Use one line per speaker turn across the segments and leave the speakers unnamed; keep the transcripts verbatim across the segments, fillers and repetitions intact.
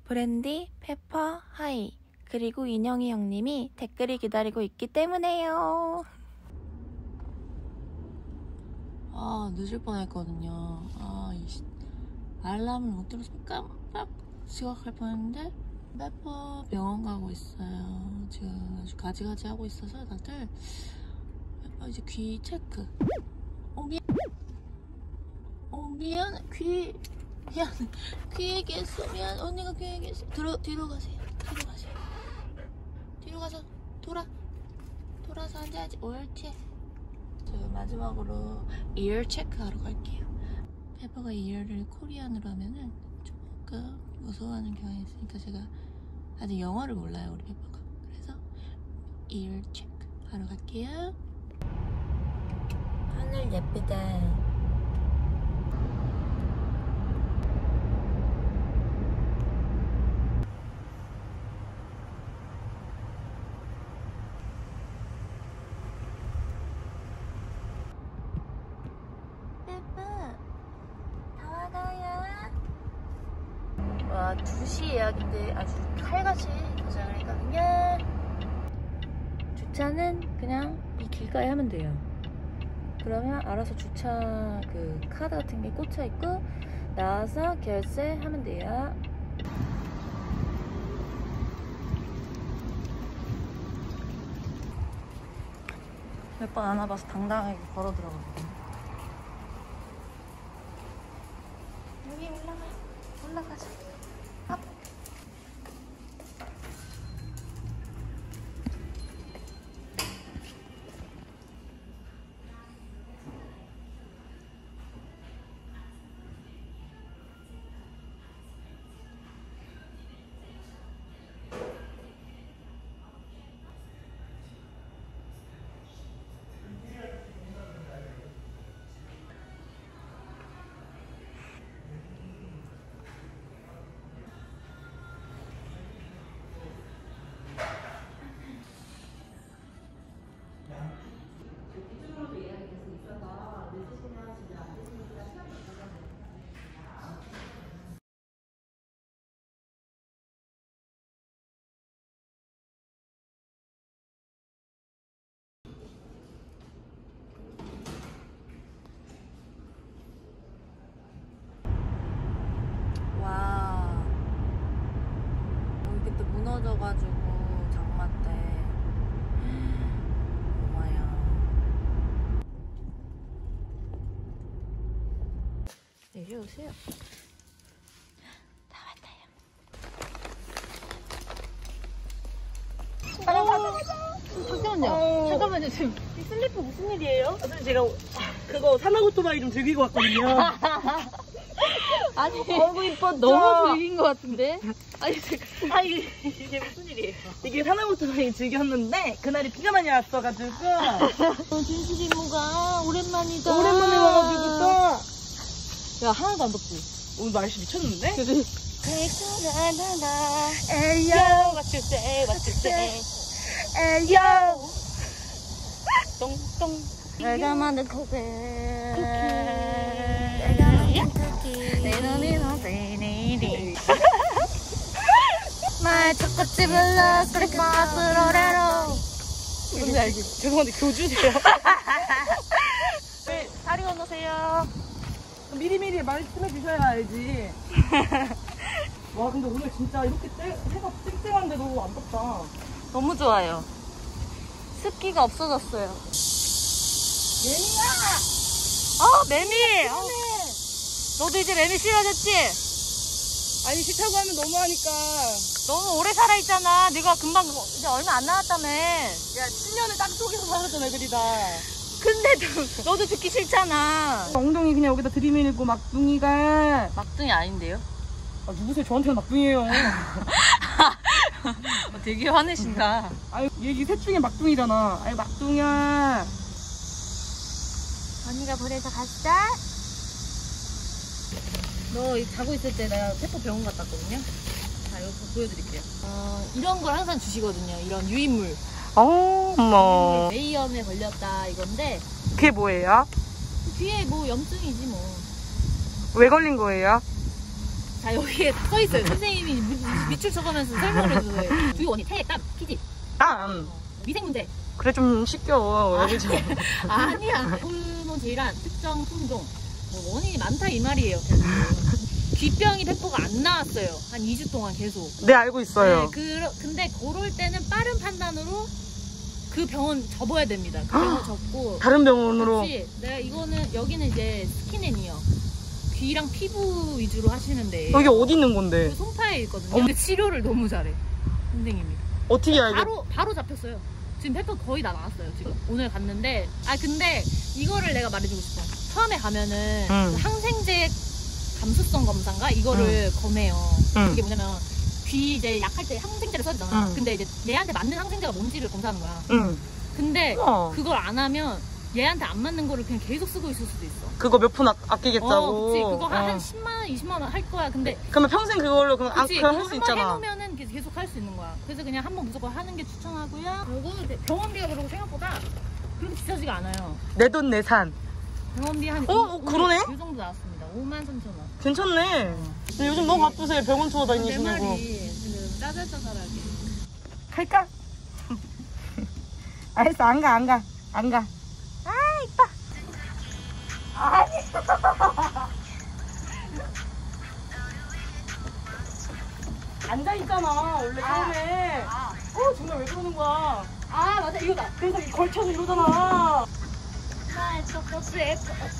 브랜디, 페퍼, 하이, 그리고 인형이 형님이 댓글이 기다리고 있기 때문에요. 아, 늦을 뻔했거든요. 아, 이 알람을 못 들어서 깜빡 지각할 뻔했는데 페퍼 병원 가고 있어요. 지금 아주 가지가지 하고 있어서 다들 페퍼 이제 귀 체크. 어, 미안. 어, 미안. 귀 미안. 귀 얘기했어. 미안. 언니가 귀 얘기했어. 뒤로, 뒤로 가세요. 뒤로 가세요. 뒤로 가서 돌아. 돌아서 앉아야지. 옳지. 저 마지막으로 ear 체크 하러 갈게요. 페퍼가 ear를 코리안으로 하면은 조금 무서워하는 경향이 있으니까 제가 아직 영어를 몰라요, 우리 페퍼가. 그래서 ear 체크 하러 갈게요. 하늘 예쁘다. 와, 두 시 예약인데 아주 칼같이 도착을 했거든요. 주차는 그냥 이 길가에 하면 돼요. 그러면 알아서 주차 그 카드 같은 게 꽂혀 있고 나와서 결제하면 돼요. 몇 번 안 와봐서 당당하게 걸어 들어가거든요. 여기 올라가. 올라가자. 업. 무너져가지고 장마 때 엄마야. 이리 오세요. 다 왔다요. 잠깐만요. 어... 잠깐만요. 지금 이 슬리퍼 무슨 일이에요?
아, 제가 그거 산악오토바이 좀 즐기고 왔거든요.
아니,
어구 이뻤죠?
너무 즐긴 것 같은데? 아니,
아, 이게, 이게 무슨 일이에요? 이게 산악오토바이 즐겼는데 그날이 비가 많이 왔어가지고
어, 진실 이모가 오랜만이다.
오랜만에 와가지고 또
야, 하나도 안 덥지?
오늘 날씨 미쳤는데?
그지?
에이요
What you say, what you say.
에이요
똥똥.
내가 만든 쿠키
내가 만든 쿠키. 내 눈이 너네들이 말 초코칩을 넣어 크리스마스로 레로.
뭔지 알지? 죄송한데 교주세요.
네, 다리 건너세요.
미리미리 말씀해 주셔야 알지. 와, 근데 오늘 진짜 이렇게 떼, 해가 쨍쨍한데도 안 덥다.
너무 좋아요. 습기가 없어졌어요.
매미야!
어, 매미! 어. 너도 이제 매미 싫어졌지?
아니, 싫다고 하면 너무하니까.
너무 오래 살아있잖아. 네가 금방 이제 얼마 안 남았다며.
야, 십 년을 땅속에서 살았잖아, 애들이 다.
근데도 너도 듣기 싫잖아.
엉덩이 그냥 여기다 들이밀고 막둥이가.
막둥이 아닌데요?
아, 누구세요? 저한테는 막둥이에요.
어, 되게 화내신다.
아유, 얘 셋 중에 막둥이잖아. 아유, 막둥이야.
언니가 보내서 갔다. 너 자고 있을 때 내가 페퍼 병원 갔다 왔거든요. 자, 이거 보여드릴게요. 어, 이런 걸 항상 주시거든요. 이런 유인물.
어머.
뇌염에 걸렸다 이건데.
그게 뭐예요?
귀에 뭐 염증이지 뭐.
왜 걸린 거예요?
자, 여기에 써 있어요. 선생님이 무슨 밑줄 쳐가면서 설명을 해줘요. 주요 원인 태액, 땀, 피지,
땀.
위생 문제.
그래 좀 시켜.
아, 아니야. 호르몬 제일한 특정 품종. 뭐 원인이 많다 이 말이에요. 결국. 귀병이 배포가 안 나왔어요. 한 이 주 동안 계속.
네 알고 있어요.
네, 그, 근데 그럴 때는 빠른 판단으로 그 병원 접어야 됩니다. 그 병원 접고.
다른 병원으로.
그렇지. 내가 이거는 여기는 이제 스킨앤이어. 귀랑 피부 위주로 하시는데.
여기 어디 있는 건데?
그 송파에 있거든요. 근데 치료를 너무 잘해. 선생님이.
어떻게 알게?
바로 바로 잡혔어요. 지금 페퍼 거의 다 나왔어요. 지금 오늘 갔는데 아 근데 이거를 내가 말해주고 싶어. 처음에 가면은
응.
그 항생제 감수성 검사인가 이거를
응.
검해요.
응.
이게 뭐냐면 귀 이제 약할 때 항생제를 써주잖아.
응.
근데 이제 얘한테 맞는 항생제가 뭔지를 검사하는 거야.
응.
근데
어.
그걸 안 하면 얘한테 안 맞는 거를 그냥 계속 쓰고 있을 수도 있어.
그거 몇 푼 아끼겠다고.
어, 그치. 그거 한,
어.
한 십만 원, 이십만 원 할 거야. 근데
그러면 평생 그걸로 그럼 안
그치,
그걸
그거
할 수
한번
있잖아.
해놓으면은 계속, 계속 할 수 있는 거야. 그래서 그냥 한번 무조건 하는 게 추천하고요. 그리고 이제 병원비가 그러고 생각보다 그렇게 비싸지가 않아요.
내 돈 내산.
병원비 한
어? 어, 그러네?
이 정도 나왔습니다. 오만 삼천 원.
괜찮네. 근데 요즘 너무 바쁘세요. 병원 투어
내
다니시는 거.
말이 지금 짜잘짜잘하게.
갈까? 알았어 안 가 안 가 안 가. 아 이뻐. 아니. 앉아 있잖아 원래 처음에.
아.
어 정말 왜 그러는 거야?
아 맞아 이거다.
그래서 이 걸쳐서 이러잖아.
나 저 버스 앱.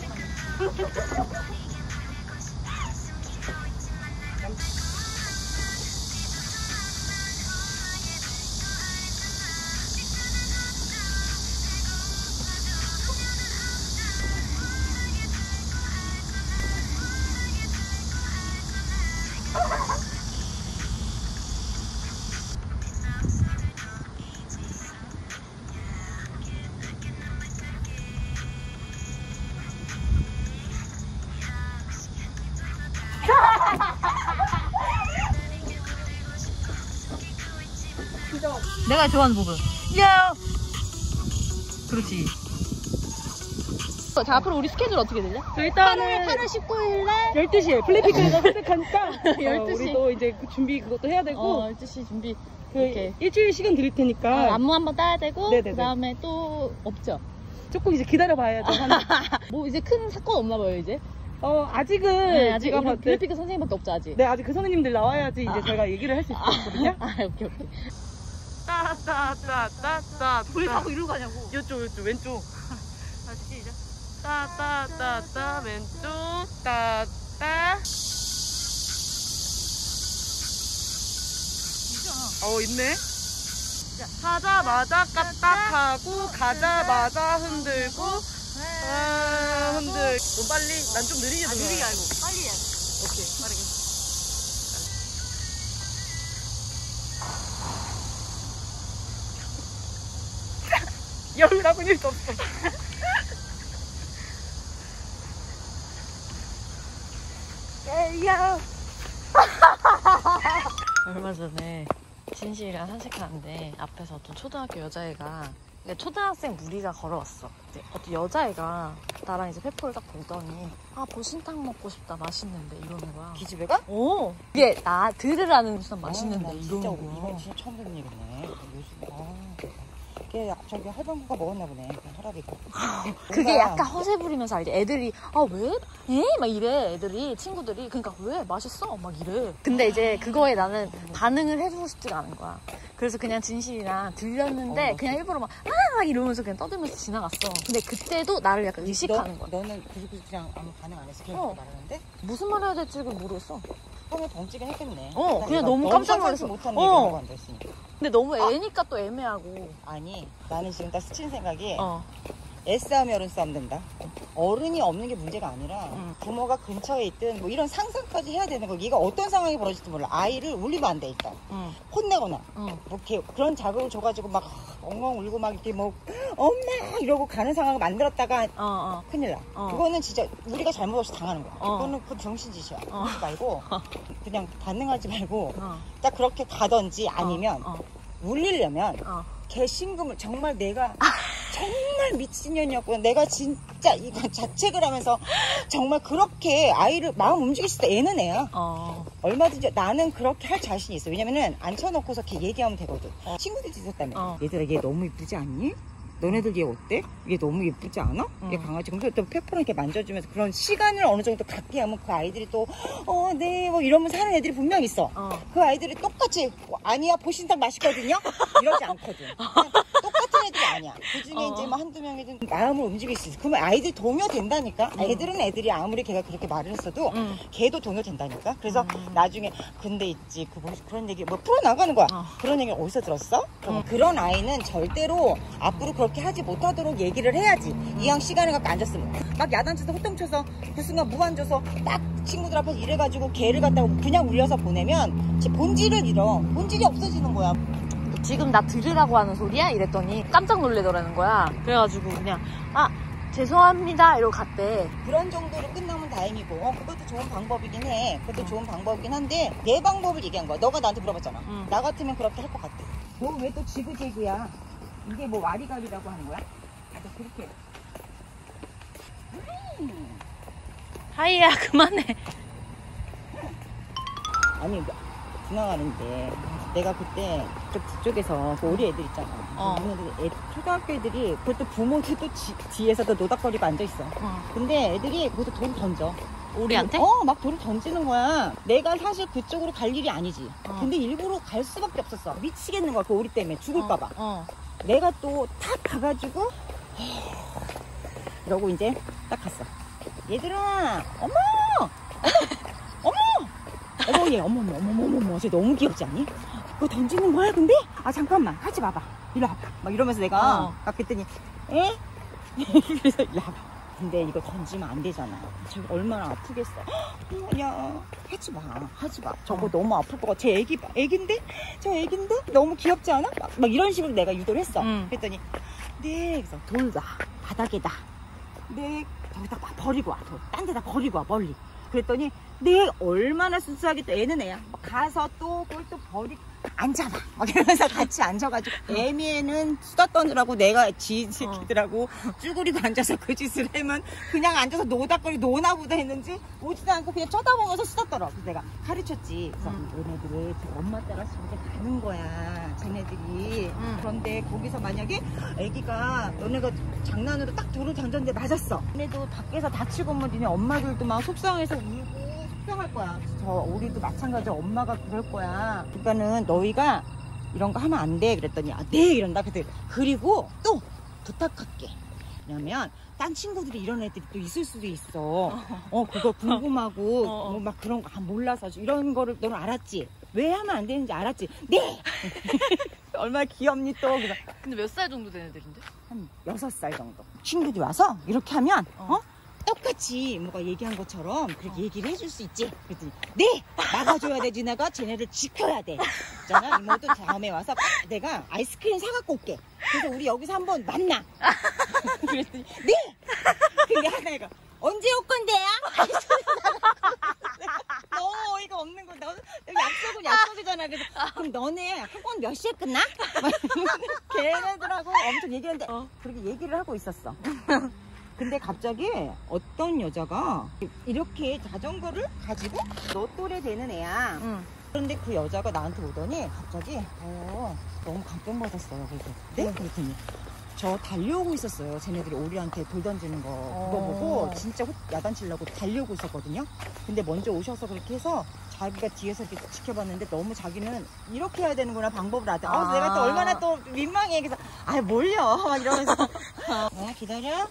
내가 좋아하는 부분. 야. 그렇지. 자 앞으로 우리 스케줄 어떻게 되냐?
저 일단은
팔월 십구일날
열두 시에 블랙핑크가 선택하니까
열두 시.
우리 또 이제 그 준비 그것도 해야 되고
어 열두 시 준비.
그
이렇게.
일주일 시간 드릴 테니까
어, 안무 한번 따야 되고
네네네.
그다음에 또 없죠.
조금 이제 기다려봐야죠. 한-
뭐 이제 큰 사건 없나 봐요 이제.
어 아직은
네, 아직
제가
우리
봤을 때
블랙핑크 선생님밖에 없죠 아직.
네 아직 그 선생님들 나와야지 이제
아.
저희가 얘기를 할 수 있거든요.
아 오케이 오케이.
따따따따따
왜 자꾸 이러고 가냐고.
이쪽 이쪽 왼쪽
다시 시작.
따따따따 왼쪽 따따 어 있네. 하자마자 까딱하고 가자마자 흔들고 아 흔들 너 빨리 난 좀 느리게
아,
들어.
느리게 알고 빨리 해야 돼.
오케이 빠르게. 열나고 일수 없어. 에이야.
얼마 전에 진실이랑 산책하는데 앞에서 어떤 초등학교 여자애가 그러니까 초등학생 무리가 걸어왔어. 근데 어떤 여자애가 나랑 이제 페퍼를 딱 보더니 아 보신탕 먹고 싶다 맛있는데 이러는 거야.
기집애가?
오 이게 나 들으라는 무슨 맛있는데
아, 나
이러는
진짜,
거야.
이건 진짜 처음 듣는 얘기네. 요즘, 아, 걔 저기 할방구가 먹었나 보네. 혈압이가.
그게
뭔가
약간 허세 부리면서 알지? 애들이 아 왜? 에? 막 이래 애들이 친구들이 그러니까 왜 맛있어? 막 이래. 근데 이제 그거에 나는 반응을 해주고 싶지가 않은 거야. 그래서 그냥 진실이랑 들렸는데
어,
그냥 일부러 막 아 막 이러면서 그냥 떠들면서 지나갔어. 근데 그때도 나를 약간 의식하는
너,
거야.
너는 그냥, 그냥 아무 반응 안 했어. 그냥
어.
말하는데?
무슨 말 해야 될지 그걸 모르겠어.
처음에 덩치긴 했겠네.
어,
나
그냥
얘가
너무 깜짝 놀랐어.
못하는
어.
얘기를 하고 앉아있으니까.
근데 너무 애니까 또 애매하고.
아니, 나는 지금 딱 스친 생각이
어.
애싸움이 어른 싸움 된다. 어른이 없는 게 문제가 아니라
응.
부모가 근처에 있든 뭐 이런 상상까지 해야 되는 거. 얘가 어떤 상황이 벌어질지 몰라. 아이를 울리면 안 돼, 일단.
응.
혼내거나.
응.
뭐 이렇게 그런 자극을 줘가지고 막 엉엉 울고 막 이렇게 뭐 엄마 이러고 가는 상황을 만들었다가
어, 어.
큰일 나.
어.
그거는 진짜 우리가 잘못 없이 당하는 거야.
어.
그거는 그 정신짓이야.
어.
그러지 말고 그냥 반응하지 말고
어.
딱 그렇게 가든지 아니면
어.
울리려면
어.
개신금을 정말 내가 정말 미친년이었고 내가 진짜 이거 자책을 하면서 정말 그렇게 아이를 마음 움직일 수 있어. 애는 애야.
어.
얼마든지 나는 그렇게 할 자신이 있어. 왜냐면은 앉혀놓고서 이렇게 얘기하면 되거든. 어. 친구들이 있었다며.
어.
얘들아 얘 너무 이쁘지 않니? 너네들 얘 어때? 얘 너무 예쁘지 않아?
응.
얘 강아지. 그럼 또 페퍼랑 이렇게 만져주면서 그런 시간을 어느 정도 갖게 하면 그 아이들이 또, 어, 네, 뭐 이러면서 하는 애들이 분명 있어.
어.
그 아이들이 똑같이, 뭐, 아니야, 보신탕 맛있거든요? 이러지 않거든. 그냥 똑같은 애들이 아니야. 그 중에
어.
이제 뭐 한두 명이든 마음을 움직일 수 있어. 그러면 아이들이 동요된다니까?
응.
애들은 애들이 아무리 걔가 그렇게 말을 했어도
응.
걔도 동요된다니까? 그래서
음.
나중에, 근데 있지, 그 뭐, 그런 얘기, 뭐 풀어나가는 거야.
어.
그런 얘기 어디서 들었어?
응.
그런 아이는 절대로 앞으로 그렇게 하지 못하도록 얘기를 해야지. 이왕 시간을 갖고 앉았으면 막 야단쳐서 호통쳐서 그 순간 무안줘서 딱 친구들 앞에서 이래가지고 걔를 갖다가 그냥 울려서 보내면 제 본질을 잃어. 본질이 없어지는 거야.
지금 나 들으라고 하는 소리야? 이랬더니 깜짝 놀래더라는 거야. 그래가지고 그냥 아 죄송합니다 이러고 갔대.
그런 정도로 끝나면 다행이고 어, 그것도 좋은 방법이긴 해. 그것도 좋은 방법이긴 한데 내 방법을 얘기한 거야. 너가 나한테 물어봤잖아.
응.
나 같으면 그렇게 할 것 같아. 너 왜 또 지그재그야? 이게 뭐 와리가리라고 하는 거야? 아, 너 그렇게 음.
하이야 그만해.
아니 지나가는데 내가 그때 저 북쪽에서 그 우리 애들 있잖아.
어.
그 애, 초등학교 애들이 그것도 부모들 또 지- 뒤에서도 노닥거리고 앉아있어.
어.
근데 애들이 거기서 돌을 던져.
우리한테?
어, 막 돌을 던지는 거야. 내가 사실 그쪽으로 갈 일이 아니지.
어.
근데 일부러 갈 수밖에 없었어. 미치겠는 거야. 그 우리 때문에 죽을까봐.
어. 어.
내가 또 탁 가가지고 이러고 이제 딱 갔어. 얘들아, 어머, 어머, 어머, 어머, 얘, 어머, 어머, 어머, 어머, 어머, 쟤 너무 귀엽지 않니? 그거 던지는 거야, 근데? 아 잠깐만, 하지 마봐. 이리 와봐. 막 이러면서 내가
어.
갔더니, 에? 그래서 이리 와봐. 근데 이거 던지면 안 되잖아. 저거 얼마나 아프겠어. 헉, 야, 하지 마, 하지 마. 저거
어.
너무 아플 것 같아. 제 애기, 애긴데? 저 애긴데? 너무 귀엽지 않아? 막, 막 이런 식으로 내가 유도를 했어.
응.
그랬더니, 네, 그래서 돌다, 바닥에다. 네, 저기다 막 버리고 와. 돌. 딴 데다 버리고 와, 멀리. 그랬더니, 네, 얼마나 순수하게 또 애는 애야. 막 가서 또 그걸 또 버리고, 앉아봐. 막 이러면서 같이 앉아가지고, 애미애는 수다 떠느라고 내가 지 새끼들하고 쭈그리고 앉아서 그 짓을 하면 그냥 앉아서 노닥거리 노나 보다 했는지 오지도 않고 그냥 쳐다보면서 수다 떨어. 그래서 내가 가르쳤지. 그래서
응.
너네들이 저 엄마 따라서 저렇게 가는 거야. 쟤네들이.
응.
그런데 거기서 만약에 애기가 너네가 장난으로 딱 돌을 던졌는데 맞았어. 얘네도 밖에서 다치고 오면 니네 엄마들도 막 속상해서 울고 속상할 거야. 저 우리도 마찬가지로 엄마가 그럴 거야. 그러니까는 너희가 이런 거 하면 안 돼. 그랬더니 아, 네 이런다. 그랬더니 그리고 또 부탁할게. 왜냐면 딴 친구들이 이런 애들이 또 있을 수도 있어. 어 그거 궁금하고
어.
뭐 막 그런 거 아, 몰라서 이런 거를 너는 알았지? 왜 하면 안 되는지 알았지? 네. 얼마나 귀엽니 또. 그래서
근데 몇 살 정도 된 애들인데?
한 여섯 살 정도. 친구들이 와서 이렇게 하면,
어.
어? 똑같이 뭐가 얘기한 것처럼 그렇게 얘기를 해줄 수 있지. 그랬더니, 네! 막아줘야 되지. 내가 쟤네를 지켜야 돼. 있잖아. 이모도 다음에 와서 내가 아이스크림 사갖고 올게. 그래서 우리 여기서 한번 만나. 그랬더니, 네! 근데 하나가, 언제 올 건데요? 너무 어이가 없는 거야. 너, 약속은 약속이잖아. 그래서 그럼 너네 학원 몇 시에 끝나? 막 걔네들하고 엄청 얘기하는데
어.
그렇게 얘기를 하고 있었어. 근데 갑자기 어떤 여자가 이렇게 자전거를 가지고 너 또래 되는 애야.
응.
그런데 그 여자가 나한테 오더니 갑자기 어, 너무 감동받았어요. 그래서 네? 그랬더니 저 달려오고 있었어요. 쟤네들이 우리한테 돌 던지는 거 그거
어.
보고 진짜 호- 야단치려고 달려오고 있었거든요. 근데 먼저 오셔서 그렇게 해서 자기가 뒤에서 이렇게 지켜봤는데 너무 자기는 이렇게 해야 되는구나 방법을 알았대. 아.
아.
내가 또 얼마나 또 민망해. 그래서 아 몰려 막 이러면서 어, 기다려.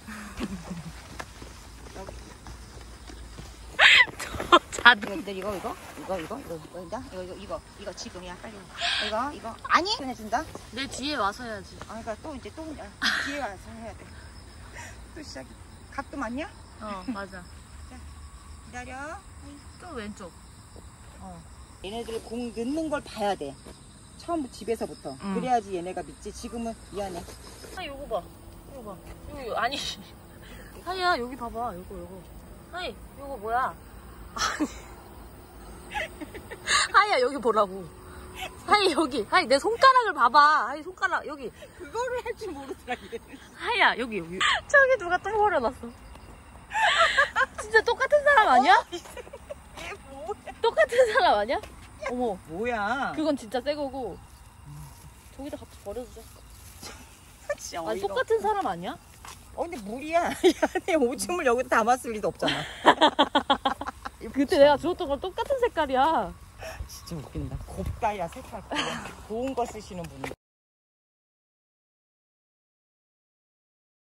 자두.
이거 이거 이거 이거 이거 이거 이거 이거 이거 이거 이거 이거 지금이야 빨리 이거 이거 아니 해준다.
내 뒤에 와서 해야지.
아 그러니까 또 이제 또 뒤에 와서 해야 돼. 또 시작. 각도 맞냐?
어 맞아.
기다려.
또 왼쪽. 어.
얘네들 공 넣는 걸 봐야 돼. 처음부터 집에서부터.
응.
그래야지 얘네가 믿지. 지금은 미안해.
아 요거 봐. 요거 봐. 요거 아니. 하이야 여기 봐봐. 요거 요거. 하이 요거 뭐야? 아니. 하이야 여기 보라고. 하이 여기. 하이 내 손가락을 봐봐. 하이 손가락 여기.
그거를 할 줄 모르더라 얘.
하이야 여기 여기. 저기 누가 또 버려놨어. 진짜 똑같은 사람 아니야?
얘 뭐야?
똑같은 사람 아니야? 어머.
뭐야?
그건 진짜 새 거고. 저기다 갖다 버려주자.
진짜
아니
어이가
똑같은 사람 아니야?
어 근데 물이야. 이 안에 오줌을 여기다 담았을 리도 없잖아.
그때 내가 주웠던 건 똑같은 색깔이야.
진짜 웃긴다. 곱다야 색깔. 고운 거 쓰시는 분이.